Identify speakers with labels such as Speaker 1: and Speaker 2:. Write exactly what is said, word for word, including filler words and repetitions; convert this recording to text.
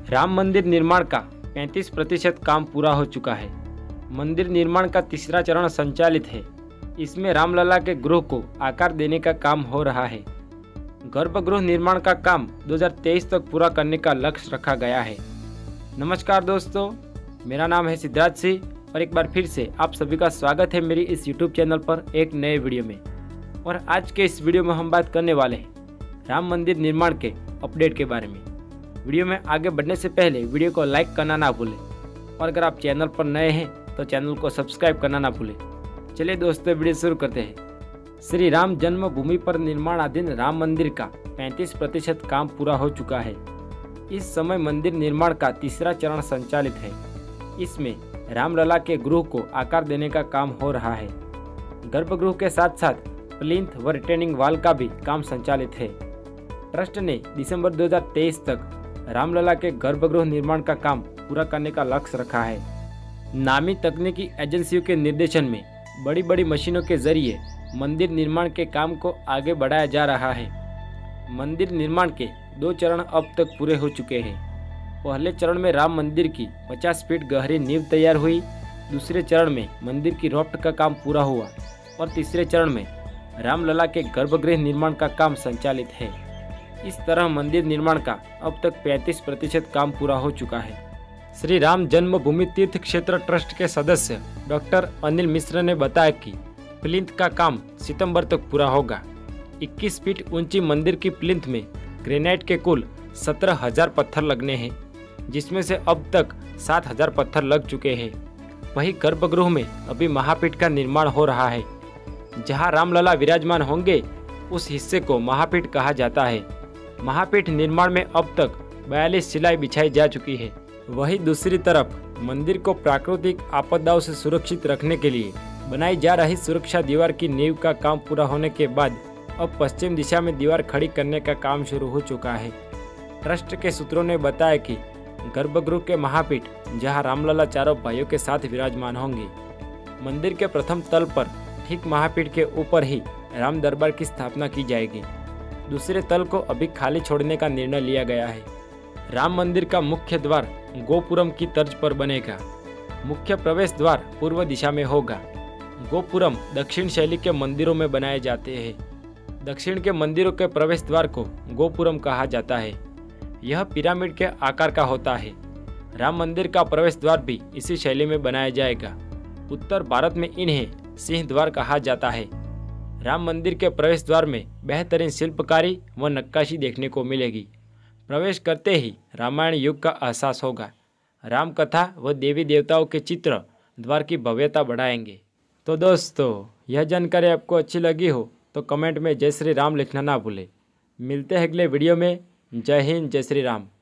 Speaker 1: राम मंदिर निर्माण का पैंतीस प्रतिशत काम पूरा हो चुका है। मंदिर निर्माण का तीसरा चरण संचालित है। इसमें रामलला के गृह को आकार देने का काम हो रहा है। गर्भगृह निर्माण का काम दो हज़ार तेईस तक पूरा करने का लक्ष्य रखा गया है। नमस्कार दोस्तों, मेरा नाम है सिद्धार्थ सिंह और एक बार फिर से आप सभी का स्वागत है मेरी इस यूट्यूब चैनल पर एक नए वीडियो में। और आज के इस वीडियो में हम बात करने वाले हैं राम मंदिर निर्माण के अपडेट के बारे में। वीडियो में आगे बढ़ने से पहले वीडियो को लाइक करना ना भूलें और अगर आप चैनल पर नए हैं तो चैनल को सब्सक्राइब करना ना भूलें। चलिए दोस्तों, वीडियो शुरू करते हैं। श्री राम जन्मभूमि पर निर्माणाधीन राम मंदिर का पैंतीस प्रतिशत काम पूरा हो चुका है। इस समय मंदिर निर्माण का तीसरा चरण संचालित है। इसमें रामलला के गृह को आकार देने का काम हो रहा है। गर्भगृह के साथ साथ प्लिंथ व रिटेनिंग वॉल का भी काम संचालित है। ट्रस्ट ने दिसंबर दो हज़ार तेईस तक रामलला के गर्भगृह निर्माण का काम पूरा करने का लक्ष्य रखा है। नामी तकनीकी एजेंसियों के निर्देशन में बड़ी बड़ी मशीनों के जरिए मंदिर निर्माण के काम को आगे बढ़ाया जा रहा है। मंदिर निर्माण के दो चरण अब तक पूरे हो चुके हैं। पहले चरण में राम मंदिर की पचास फीट गहरी नींव तैयार हुई। दूसरे चरण में मंदिर की रॉफ्ट का काम पूरा हुआ और तीसरे चरण में रामलला के गर्भगृह निर्माण का काम संचालित है। इस तरह मंदिर निर्माण का अब तक पैंतीस प्रतिशत काम पूरा हो चुका है। श्री राम जन्मभूमि तीर्थ क्षेत्र ट्रस्ट के सदस्य डॉक्टर अनिल मिश्र ने बताया कि प्लिंथ का काम सितंबर तक पूरा होगा। इक्कीस फीट ऊंची मंदिर की प्लिंथ में ग्रेनाइट के कुल सत्रह हजार पत्थर लगने हैं, जिसमें से अब तक सात हजार पत्थर लग चुके हैं। वहीं गर्भगृह में अभी महापीठ का निर्माण हो रहा है। जहां रामलला विराजमान होंगे उस हिस्से को महापीठ कहा जाता है। महापीठ निर्माण में अब तक बयालीस सिलाई बिछाई जा चुकी है। वहीं दूसरी तरफ मंदिर को प्राकृतिक आपदाओं से सुरक्षित रखने के लिए बनाई जा रही सुरक्षा दीवार की नींव का काम पूरा होने के बाद अब पश्चिम दिशा में दीवार खड़ी करने का काम शुरू हो चुका है। ट्रस्ट के सूत्रों ने बताया कि गर्भगृह के महापीठ जहां रामलला चारों भाइयों के साथ विराजमान होंगे, मंदिर के प्रथम तल पर ठीक महापीठ के ऊपर ही राम दरबार की स्थापना की जाएगी। दूसरे तल को अभी खाली छोड़ने का निर्णय लिया गया है। राम मंदिर का मुख्य द्वार गोपुरम की तर्ज पर बनेगा। मुख्य प्रवेश द्वार पूर्व दिशा में होगा। गोपुरम दक्षिण शैली के मंदिरों में बनाए जाते हैं। दक्षिण के मंदिरों के प्रवेश द्वार को गोपुरम कहा जाता है। यह पिरामिड के आकार का होता है। राम मंदिर का प्रवेश द्वार भी इसी शैली में बनाया जाएगा। उत्तर भारत में इन्हें सिंह द्वार कहा जाता है। राम मंदिर के प्रवेश द्वार में बेहतरीन शिल्पकारी व नक्काशी देखने को मिलेगी। प्रवेश करते ही रामायण युग का एहसास होगा। राम कथा व देवी देवताओं के चित्र द्वार की भव्यता बढ़ाएंगे। तो दोस्तों, यह जानकारी आपको अच्छी लगी हो तो कमेंट में जय श्री राम लिखना ना भूलें। मिलते हैं अगले वीडियो में। जय हिंद, जय श्री राम।